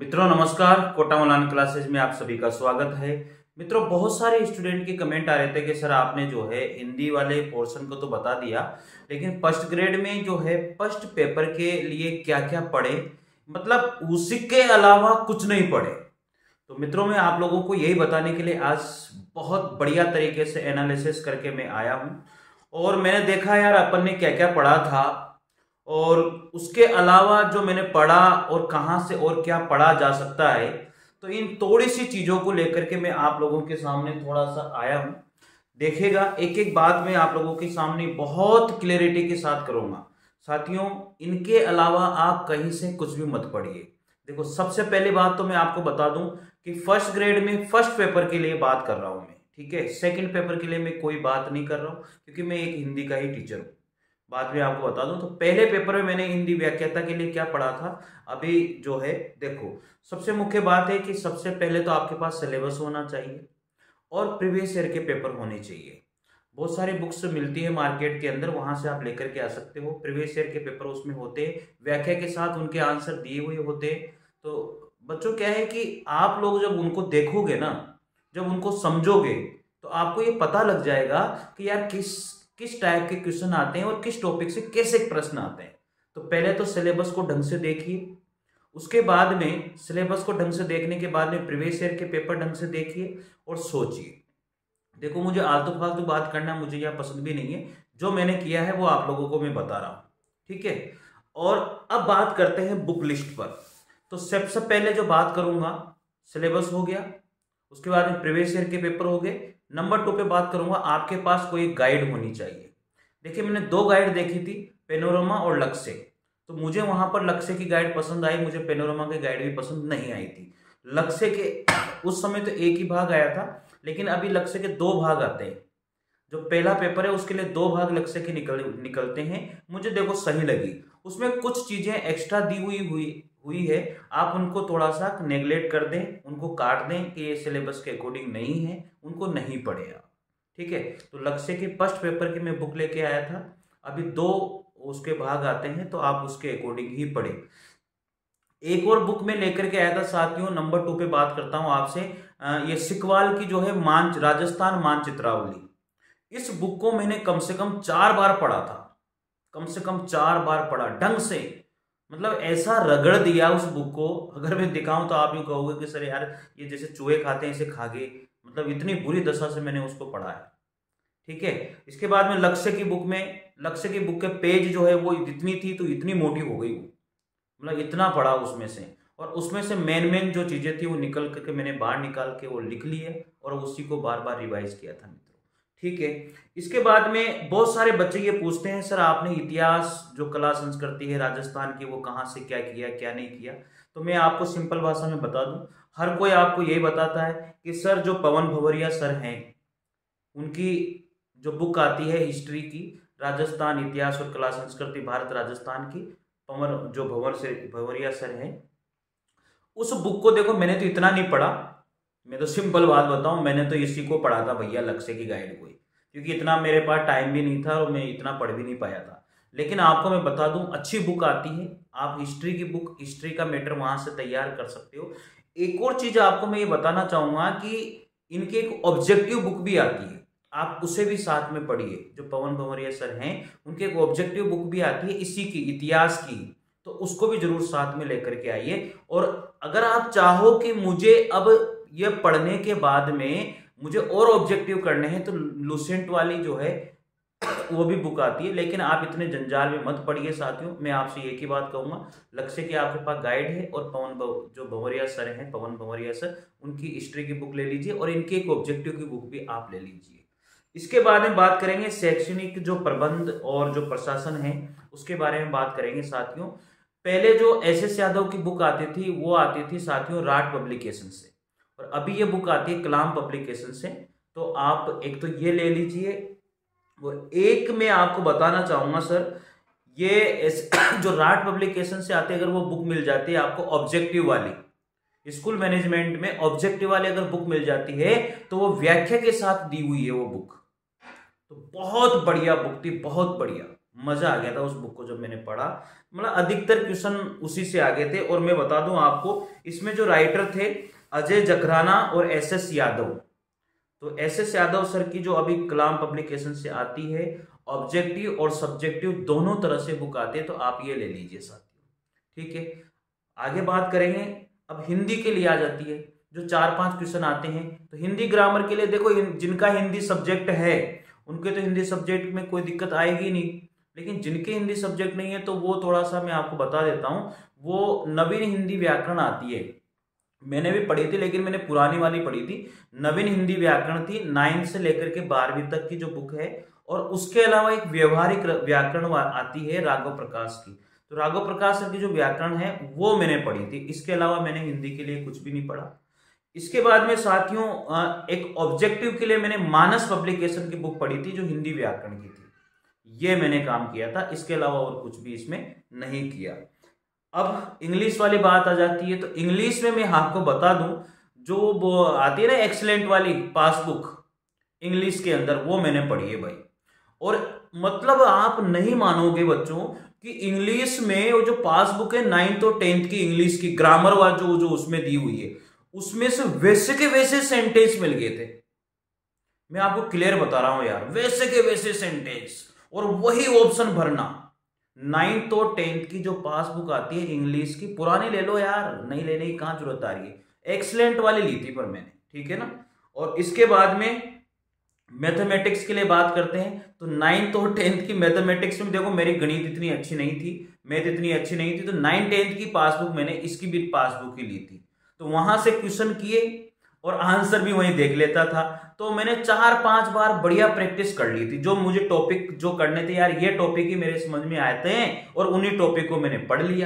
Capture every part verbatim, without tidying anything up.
मित्रों नमस्कार, Kota online classes में आप सभी का स्वागत है। मित्रों, बहुत सारे स्टूडेंट के कमेंट आ रहे थे कि सर आपने जो है हिंदी वाले पोर्शन को तो बता दिया, लेकिन फर्स्ट ग्रेड में जो है फर्स्ट पेपर के लिए क्या क्या पढ़े, मतलब उसके अलावा कुछ नहीं पढ़े। तो मित्रों, मैं आप लोगों को यही बताने के लिए आज बहुत बढ़िया तरीके से एनालिसिस करके मैं आया हूं और मैंने देखा यार अपन ने क्या क्या पढ़ा था और उसके अलावा जो मैंने पढ़ा और कहां से और क्या पढ़ा जा सकता है। तो इन थोड़ी सी चीजों को लेकर के मैं आप लोगों के सामने थोड़ा सा आया हूं। देखिएगा, एक एक बात मैं आप लोगों के सामने बहुत क्लियरिटी के साथ करूंगा। साथियों, इनके अलावा आप कहीं से कुछ भी मत पढ़िए। देखो, सबसे पहली बात तो मैं आपको बता दूं कि फर्स्ट ग्रेड में फर्स्ट पेपर के लिए बात कर रहा हूं मैं, ठीक है। सेकंड पेपर के लिए मैं कोई बात नहीं कर रहा हूं क्योंकि मैं एक हिंदी का ही टीचर हूं। बात में आपको बता दूं तो पहले पेपर में मैंने हिंदी व्याख्याता के लिए क्या पढ़ा था। अभी जो है देखो, सबसे मुख्य बात है कि सबसे पहले तो आपके पास सिलेबस होना चाहिए और प्रीवियस ईयर के पेपर होने चाहिए। बहुत सारी बुक्स मिलती है मार्केट के अंदर, वहां से आप लेकर के आ सकते हो। प्रीवियस ईयर के पेपर उसमें होते हैं, व्याख्या के साथ उनके आंसर दिए हुए होते हैं। तो बच्चों क्या है कि आप लोग जब उनको देखोगे ना, जब उनको समझोगे, तो आपको ये पता लग जाएगा कि यार किस किस टाइप के क्वेश्चन आते हैं और किस टॉपिक से कैसे प्रश्न आते हैं। तो पहले तो सिलेबस को ढंग से देखिए, उसके बाद में सिलेबस को ढंग से देखने के बाद में प्रीवियस ईयर के पेपर ढंग से देखिए और सोचिए। देखो, मुझे आलतू फालतू बात करना मुझे यह पसंद भी नहीं है। जो मैंने किया है वो आप लोगों को मैं बता रहा हूं, ठीक है। और अब बात करते हैं बुक लिस्ट पर। तो सबसे पहले जो बात करूंगा, सिलेबस हो गया, उसके बाद में प्रीवियस ईयर के पेपर हो गए। नंबर टू पे बात करूंगा, आपके पास कोई गाइड होनी चाहिए। देखिए, मैंने दो गाइड देखी थी, पेनोरमा और लक्ष्य। तो मुझे वहां पर लक्ष्य की गाइड पसंद आई, मुझे पेनोरमा की गाइड भी पसंद नहीं आई थी। लक्ष्य के उस समय तो एक ही भाग आया था, लेकिन अभी लक्ष्य के दो भाग आते हैं। जो पहला पेपर है उसके लिए दो भाग लक्ष्य के निकल निकलते हैं। मुझे देखो सही लगी, उसमें कुछ चीजें एक्स्ट्रा दी हुई हुई हुई है। आप उनको थोड़ा सा नेग्लेक्ट कर दें, उनको काट दें कि ये सिलेबस के अकॉर्डिंग नहीं है, उनको नहीं पढ़े आप, ठीक है। तो लक्ष्य के फर्स्ट पेपर की मैं बुक लेके आया था, अभी दो उसके भाग आते हैं, तो आप उसके अकॉर्डिंग ही पढ़े। एक और बुक में लेकर के आया था साथियों, नंबर टू पे बात करता हूं आपसे। ये सिकवाल की जो है मान राजस्थान मानचित्रावली, इस बुक को मैंने कम से कम चार बार पढ़ा था, कम से कम चार बार पढ़ा ढंग से। मतलब ऐसा रगड़ दिया उस बुक को, अगर मैं दिखाऊं तो आप यूं कहोगे कि सर यार ये जैसे चूहे खाते हैं इसे खा गए। मतलब इतनी बुरी दशा से मैंने उसको पढ़ा है, ठीक है। इसके बाद में लक्ष्य की बुक में, लक्ष्य की बुक के पेज जो है वो इतनी थी तो इतनी मोटी हो गई वो, मतलब इतना पढ़ा उसमें से। और उसमें से मेन मेन जो चीजें थी वो निकल करके मैंने बाहर निकाल के वो लिख ली है और उसी को बार बार रिवाइज किया था मित्रों, ठीक है। इसके बाद में बहुत सारे बच्चे ये पूछते हैं सर आपने इतिहास जो कला संस्कृति है राजस्थान की वो कहाँ से क्या किया क्या नहीं किया। तो मैं आपको सिंपल भाषा में बता दूं, हर कोई आपको यही बताता है कि सर जो पवन भंवरिया सर हैं उनकी जो बुक आती है हिस्ट्री की, राजस्थान इतिहास और कला संस्कृति भारत राजस्थान की, पवन जो भंवर से भंवरिया सर हैं, उस बुक को देखो मैंने तो इतना नहीं पढ़ा। मैं तो सिंपल बात बताऊं, मैंने तो इसी को पढ़ा था भैया, लक्ष्य की गाइड को ही, क्योंकि इतना मेरे पास टाइम भी नहीं था और मैं इतना पढ़ भी नहीं पाया था। लेकिन आपको मैं बता दूं, अच्छी बुक आती है, आप हिस्ट्री की बुक, हिस्ट्री का मैटर वहां से तैयार कर सकते हो। एक और चीज आपको मैं ये बताना चाहूंगा कि इनकी एक ऑब्जेक्टिव बुक भी आती है, आप उसे भी साथ में पढ़िए। जो पवन भंवरिया सर हैं उनकी एक ऑब्जेक्टिव बुक भी आती है इसी की, इतिहास की, तो उसको भी जरूर साथ में लेकर के आइए। और अगर आप चाहो कि मुझे अब ये पढ़ने के बाद में मुझे और ऑब्जेक्टिव करने हैं, तो लुसेंट वाली जो है वो भी बुक आती है, लेकिन आप इतने जंजाल में मत पढ़िए साथियों। मैं आपसे एक ही बात कहूंगा, लक्ष्य के आपके पास गाइड है और पवन जो भंवरिया सर हैं, पवन भंवरिया सर, उनकी हिस्ट्री की बुक ले लीजिए और इनकी एक ऑब्जेक्टिव की बुक भी आप ले लीजिए। इसके बाद में बात करेंगे शैक्षणिक जो प्रबंध और जो प्रशासन है उसके बारे में बात करेंगे साथियों। पहले जो एस एस यादव की बुक आती थी वो आती थी साथियों राट पब्लिकेशन से, और अभी ये बुक आती है कलाम पब्लिकेशन से। तो आप एक तो ये ले लीजिए, और एक मैं आपको बताना चाहूंगा सर, ये जो राट पब्लिकेशन से आते अगर वो बुक मिल जाती है आपको ऑब्जेक्टिव वाली, स्कूल मैनेजमेंट में ऑब्जेक्टिव वाली अगर बुक मिल जाती है तो वो व्याख्या के साथ दी हुई है वो बुक, तो बहुत बढ़िया बुक थी, बहुत बढ़िया। मजा आ गया था उस बुक को जब मैंने पढ़ा। मतलब अधिकतर क्वेश्चन उसी से आ गए थे। और मैं बता दूं आपको, इसमें जो राइटर थे अजय जखराना और एस एस यादव। तो एस एस यादव सर की जो अभी कलाम पब्लिकेशन से आती है, ऑब्जेक्टिव और सब्जेक्टिव दोनों तरह से बुक आती है, तो आप ये ले लीजिए साथियों। ठीक है, आगे बात करेंगे। अब हिंदी के लिए आ जाती है, जो चार पांच क्वेश्चन आते हैं। तो हिंदी ग्रामर के लिए देखो, जिनका हिंदी सब्जेक्ट है उनके तो हिंदी सब्जेक्ट में कोई दिक्कत आएगी नहीं, लेकिन जिनके हिंदी सब्जेक्ट नहीं है तो वो थोड़ा सा मैं आपको बता देता हूं। वो नवीन हिंदी व्याकरण आती है, मैंने भी पढ़ी थी लेकिन मैंने पुरानी वाली पढ़ी थी। नवीन हिंदी व्याकरण थी, नाइन्थ से लेकर के बारहवीं तक की जो बुक है। और उसके अलावा एक व्यवहारिक व्याकरण आती है राघव प्रकाश की। तो राघव प्रकाश सर की जो व्याकरण है वो मैंने पढ़ी थी। इसके अलावा मैंने हिंदी के लिए कुछ भी नहीं पढ़ा। इसके बाद में साथियों एक ऑब्जेक्टिव के लिए मैंने मानस पब्लिकेशन की बुक पढ़ी थी जो हिंदी व्याकरण की थी। ये मैंने काम किया था, इसके अलावा और कुछ भी इसमें नहीं किया। अब इंग्लिश वाली बात आ जाती है। तो इंग्लिश में मैं आपको बता दूं, जो वो आती है ना एक्सीलेंट वाली पासबुक इंग्लिश के अंदर, वो मैंने पढ़ी है भाई। और मतलब आप नहीं मानोगे बच्चों कि इंग्लिश में वो जो पासबुक है नाइन्थ और टेंथ की इंग्लिश की ग्रामर वाला जो जो उसमें दी हुई है, उसमें से वैसे के वैसे सेंटेंस मिल गए थे। मैं आपको क्लियर बता रहा हूं यार, वैसे के वैसे सेंटेंस और वही ऑप्शन भरना। नाइन्थ और टेंथ की जो पासबुक आती है इंग्लिश की, पुरानी ले लो यार, नहीं लेने की कहां जरूरत आ रही है। एक्सीलेंट वाली ली थी पर मैंने, ठीक है ना। और इसके बाद में मैथमेटिक्स के लिए बात करते हैं। तो नाइन्थ और टेंथ की मैथमेटिक्स में देखो, मेरी गणित इतनी अच्छी नहीं थी, मैथ इतनी अच्छी नहीं थी, तो नाइन टेंथ की पासबुक मैंने इसकी भी पासबुक ही ली थी। तो वहां से क्वेश्चन किए और आंसर भी वहीं देख लेता था। तो मैंने चार पांच बार बढ़िया प्रैक्टिस कर ली थी। जो मुझे टॉपिक जो करने थे यार, ये टॉपिक ही मेरे समझ में आते हैं और उन्हीं टॉपिक को मैंने पढ़ लिया।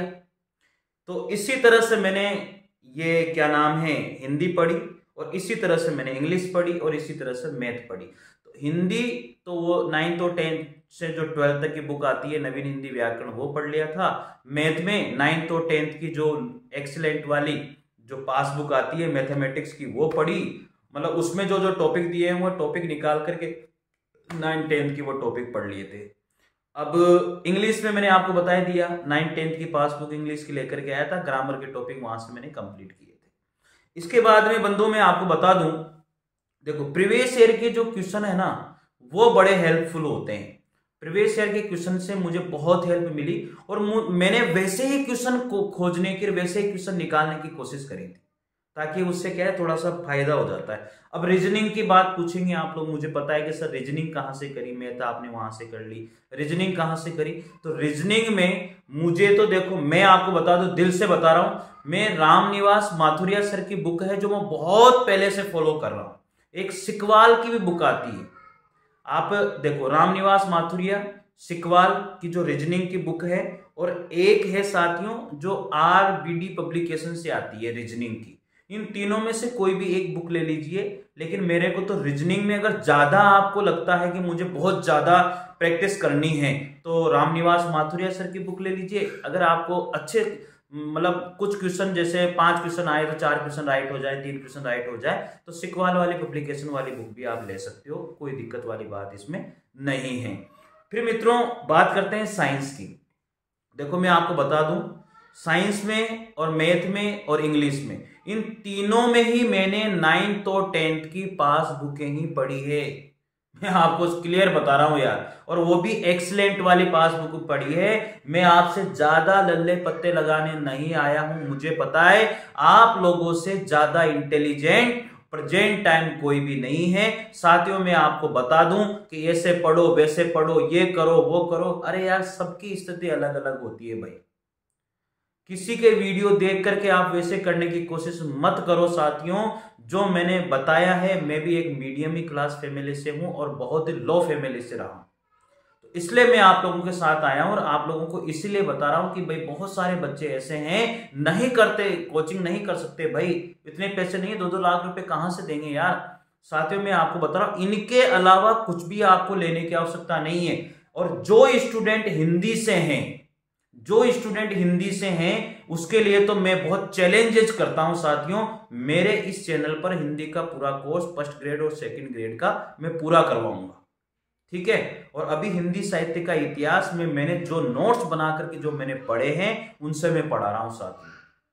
तो इसी तरह से मैंने ये क्या नाम है हिंदी पढ़ी, और इसी तरह से मैंने इंग्लिश पढ़ी, और इसी तरह से मैथ पढ़ी। तो हिंदी तो वो नाइन्थ और टेंथ से जो ट्वेल्थ तक की बुक आती है नवीन हिंदी व्याकरण, वो पढ़ लिया था। मैथ में नाइन्थ और टेंथ की जो एक्सीलेंट वाली जो पासबुक आती है मैथमेटिक्स की, वो पढ़ी। मतलब उसमें जो जो टॉपिक दिए हैं वो टॉपिक निकाल करके नाइन टेंथ की वो टॉपिक पढ़ लिए थे। अब इंग्लिश में मैंने आपको बता दिया, नाइन टेंथ की पासबुक इंग्लिश की लेकर के आया था, ग्रामर के टॉपिक वहां से मैंने कंप्लीट किए थे। इसके बाद में बंधु मैं आपको बता दूं, देखो प्रीवियस ईयर के जो क्वेश्चन है ना वो बड़े हेल्पफुल होते हैं। प्रीवियस ईयर के क्वेश्चन से मुझे बहुत हेल्प मिली, और मैंने वैसे ही क्वेश्चन को खोजने की, वैसे ही क्वेश्चन निकालने की कोशिश करी थी, ताकि उससे क्या है थोड़ा सा फायदा हो जाता है। अब रीजनिंग की बात पूछेंगे आप लोग, मुझे पता है कि सर रीजनिंग कहाँ से करी, मैथ आपने वहां से कर ली, रीजनिंग कहाँ से करी। तो रीजनिंग में मुझे तो देखो, मैं आपको बता दूं, दिल से बता रहा हूं, मैं रामनिवास माथुरिया सर की बुक है जो मैं बहुत पहले से फॉलो कर रहा हूं। एक सिकवाल की भी बुक आती है, आप देखो रामनिवास माथुरिया सिकवाल की जो रीजनिंग की बुक है, और एक है साथियों जो आर बी डी पब्लिकेशन से आती है रीजनिंग की। इन तीनों में से कोई भी एक बुक ले लीजिए, लेकिन मेरे को तो रीजनिंग में अगर ज्यादा आपको लगता है कि मुझे बहुत ज्यादा प्रैक्टिस करनी है तो रामनिवास माथुरिया सर की बुक ले लीजिए। अगर आपको अच्छे मतलब कुछ क्वेश्चन, जैसे पांच क्वेश्चन आए तो चार क्वेश्चन राइट हो जाए, तीन क्वेश्चन राइट हो जाए, तो सिकवाल वाली पब्लिकेशन वाली बुक भी आप ले सकते हो, कोई दिक्कत वाली बात इसमें नहीं है। फिर मित्रों बात करते हैं साइंस की। देखो मैं आपको बता दूं, साइंस में और मैथ में और इंग्लिश में, इन तीनों में ही मैंने नाइन्थ और टेंथ की पास बुकें ही पढ़ी है। मैं आपको क्लियर बता रहा हूं यार, और वो भी एक्सीलेंट वाली पास बुक पढ़ी है। मैं आपसे ज्यादा लल्ले पत्ते लगाने नहीं आया हूं, मुझे पता है आप लोगों से ज्यादा इंटेलिजेंट प्रेजेंट टाइम कोई भी नहीं है। साथियों मैं आपको बता दूं कि ऐसे पढ़ो वैसे पढ़ो, ये करो वो करो, अरे यार सबकी स्थिति अलग अलग होती है भाई। किसी के वीडियो देख करके आप वैसे करने की कोशिश मत करो साथियों। जो मैंने बताया है, मैं भी एक मीडियम ही क्लास फैमिली से हूं और बहुत ही लो फैमिली से रहा हूं, तो इसलिए मैं आप लोगों के साथ आया हूं और आप लोगों को इसीलिए बता रहा हूं कि भाई बहुत सारे बच्चे ऐसे हैं नहीं करते, कोचिंग नहीं कर सकते भाई, इतने पैसे नहीं है, दो दो लाख रुपए कहां से देंगे यार। साथियों मैं आपको बता रहा हूं, इनके अलावा कुछ भी आपको लेने की आवश्यकता नहीं है। और जो स्टूडेंट हिंदी से हैं जो स्टूडेंट हिंदी से हैं उसके लिए तो मैं बहुत चैलेंजेस करता हूं साथियों। मेरे इस चैनल पर हिंदी का पूरा कोर्स फर्स्ट ग्रेड और सेकंड ग्रेड का मैं पूरा करवाऊंगा। ठीक है। और अभी हिंदी साहित्य का इतिहास में मैंने जो नोट्स बना करके जो मैंने पढ़े हैं उनसे मैं पढ़ा रहा हूं साथियों।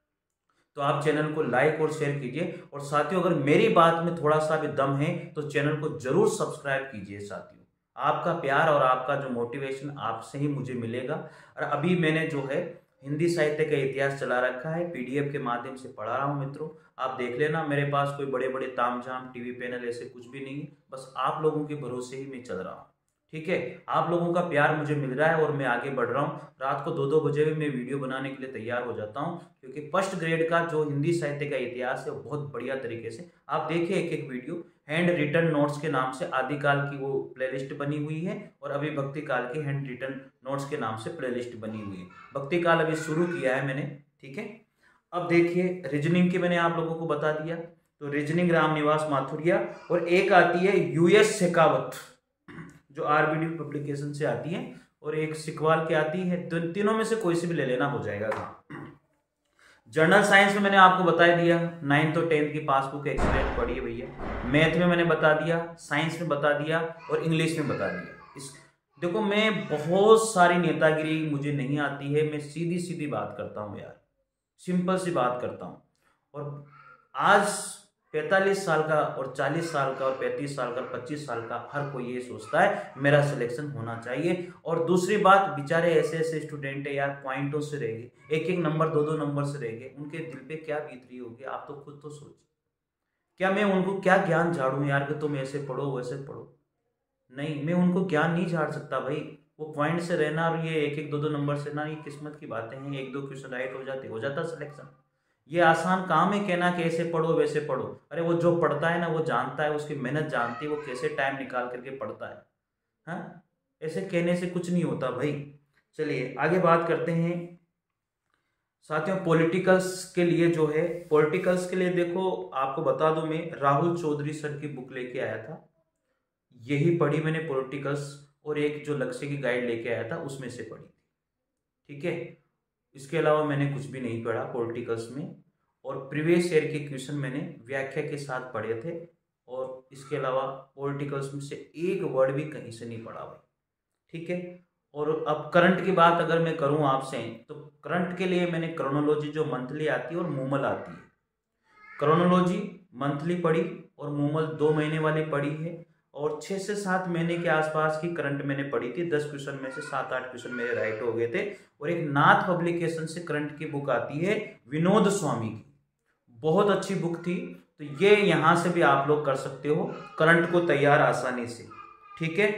तो आप चैनल को लाइक और शेयर कीजिए, और साथियों अगर मेरी बात में थोड़ा सा भी दम है तो चैनल को जरूर सब्सक्राइब कीजिए साथियों। आपका प्यार और आपका जो मोटिवेशन आपसे ही मुझे मिलेगा। और अभी मैंने जो है हिंदी साहित्य का इतिहास चला रखा है, पीडीएफ के माध्यम से पढ़ा रहा हूँ मित्रों। आप देख लेना, मेरे पास कोई बड़े बड़े तामझाम टीवी पैनल ऐसे कुछ भी नहीं है, बस आप लोगों के भरोसे ही मैं चल रहा हूँ। ठीक है, आप लोगों का प्यार मुझे मिल रहा है और मैं आगे बढ़ रहा हूँ। रात को दो दो बजे भी मैं वीडियो बनाने के लिए तैयार हो जाता हूँ, क्योंकि फर्स्ट ग्रेड का जो हिंदी साहित्य का इतिहास है वो बहुत बढ़िया तरीके से आप देखिए। एक एक वीडियो हैंड रिटन नोट्स के नाम से आदिकाल की वो प्लेलिस्ट बनी हुई है, और अभी भक्ति काल की हैंड रिटन नोट्स के नाम से प्लेलिस्ट बनी हुई है। भक्ति काल अभी शुरू किया है मैंने, ठीक है। अब देखिए रीजनिंग की मैंने आप लोगों को बता दिया, तो रीजनिंग रामनिवास माथुरिया, और एक आती है यूएस शेखावत जो आरबीडी पब्लिकेशन से आती है, और एक सिकवाल की आती है। तो तीनों में से कोई से भी ले लेना, हो जाएगा काम। जर्नल साइंस में मैंने आपको बता दिया, नाइन्थ और टेंथ की पासबुक एक्सप्लेन पढ़ी है भैया। मैथ में मैंने बता दिया, साइंस में बता दिया, और इंग्लिश में बता दिया। इस देखो, मैं बहुत सारी नेतागिरी मुझे नहीं आती है, मैं सीधी सीधी बात करता हूँ यार, सिंपल सी बात करता हूँ। और आज पैंतालीस साल का और चालीस साल का और पैंतीस साल का और पच्चीस साल का हर कोई ये सोचता है मेरा सिलेक्शन होना चाहिए। और दूसरी बात, बेचारे ऐसे ऐसे स्टूडेंट है यार, पॉइंटों से रह गए, एक एक नंबर दो दो नंबर से रह गए, उनके दिल पे क्या बीत रही होगी आप तो खुद तो सोचिए। क्या मैं उनको क्या ज्ञान झाड़ूं यार कि तुम ऐसे पढ़ो वैसे पढ़ो? नहीं, मैं उनको ज्ञान नहीं झाड़ सकता भाई। वो पॉइंट से रहना और ये एक एक दो दो नंबर से ना, ये किस्मत की बातें हैं। एक दो क्वेश्चन राइट हो जाते हो जाता सिलेक्शन। ये आसान काम है कहना कि ऐसे पढ़ो वैसे पढ़ो। अरे वो जो पढ़ता है ना वो जानता है, उसकी मेहनत जानती है, वो कैसे टाइम निकाल करके पढ़ता है। हाँ, ऐसे कहने से कुछ नहीं होता भाई। चलिए आगे बात करते हैं साथियों। पॉलिटिकल्स के लिए जो है, पॉलिटिकल्स के लिए देखो आपको बता दूं, मैं राहुल चौधरी सर की बुक लेके आया था, यही पढ़ी मैंने पॉलिटिकल्स, और एक जो लक्ष्य की गाइड लेके आया था उसमें से पढ़ी थी, ठीक है। इसके अलावा मैंने कुछ भी नहीं पढ़ा पॉलिटिकल्स में। और प्रीवियस ईयर के क्वेश्चन मैंने व्याख्या के साथ पढ़े थे, और इसके अलावा पॉलिटिकल्स में से एक वर्ड भी कहीं से नहीं पढ़ा भाई, ठीक है। और अब करंट की बात अगर मैं करूं आपसे, तो करंट के लिए मैंने क्रोनोलॉजी जो मंथली आती है और मूमल आती है, क्रोनोलॉजी मंथली पढ़ी और मूमल दो महीने वाली पढ़ी है। और छः से सात महीने के आसपास की करंट मैंने पढ़ी थी, दस क्वेश्चन में से सात आठ क्वेश्चन मेरे राइट हो गए थे। और एक नाथ पब्लिकेशन से करंट की बुक आती है विनोद स्वामी की, बहुत अच्छी बुक थी। तो ये यहाँ से भी आप लोग कर सकते हो करंट को तैयार आसानी से, ठीक है।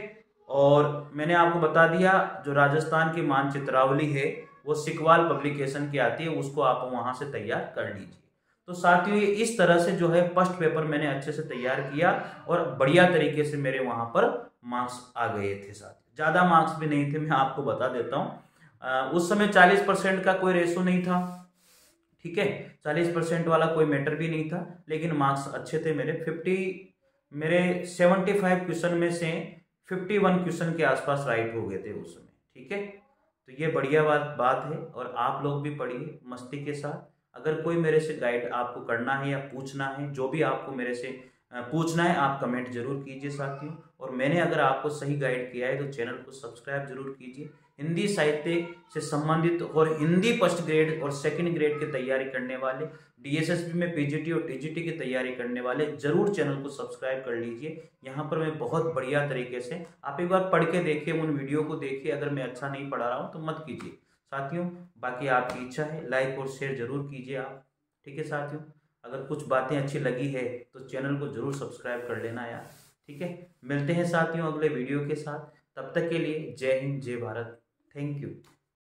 और मैंने आपको बता दिया जो राजस्थान की मानचित्रावली है वो सिकवाल पब्लिकेशन की आती है, उसको आप वहाँ से तैयार कर लीजिए। तो साथियों ये इस तरह से जो है फर्स्ट पेपर मैंने अच्छे से तैयार किया, और बढ़िया तरीके से मेरे वहां पर मार्क्स आ गए थे साथियों। ज़्यादा मार्क्स भी नहीं थे, मैं आपको बता देता हूँ। उस समय चालीस परसेंट का कोई रेशो नहीं था, ठीक है, चालीस परसेंट वाला कोई मैटर भी नहीं था, लेकिन मार्क्स अच्छे थे मेरे। फिफ्टी मेरे सेवेंटी फाइव क्वेश्चन में से फिफ्टी वन क्वेश्चन के आसपास राइट हो गए थे उस समय, ठीक है। तो ये बढ़िया बात बात है, और आप लोग भी पढ़िए मस्ती के साथ। अगर कोई मेरे से गाइड आपको करना है या पूछना है, जो भी आपको मेरे से पूछना है आप कमेंट जरूर कीजिए साथियों। और मैंने अगर आपको सही गाइड किया है तो चैनल को सब्सक्राइब जरूर कीजिए। हिंदी साहित्य से संबंधित और हिंदी फर्स्ट ग्रेड और सेकंड ग्रेड की तैयारी करने वाले, डीएसएसबी में पीजीटी और टीजीटी की तैयारी करने वाले जरूर चैनल को सब्सक्राइब कर लीजिए। यहाँ पर मैं बहुत बढ़िया तरीके से, आप एक बार पढ़ के देखिए, उन वीडियो को देखिए। अगर मैं अच्छा नहीं पढ़ा रहा हूँ तो मत कीजिए साथियों, बाकी आपकी इच्छा है। लाइक और शेयर जरूर कीजिए आप, ठीक है साथियों। अगर कुछ बातें अच्छी लगी है तो चैनल को जरूर सब्सक्राइब कर लेना यार, ठीक है। मिलते हैं साथियों अगले वीडियो के साथ, तब तक के लिए जय हिंद जय भारत, थैंक यू।